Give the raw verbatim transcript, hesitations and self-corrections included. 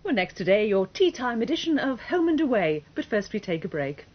Well, next today, your tea time edition of Home and Away. But first we take a break.